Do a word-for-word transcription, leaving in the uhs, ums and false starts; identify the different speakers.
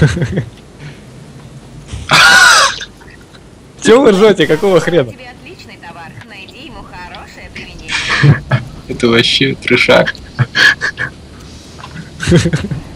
Speaker 1: Чего вы ржете? Какого хрена?
Speaker 2: Это вообще трешак.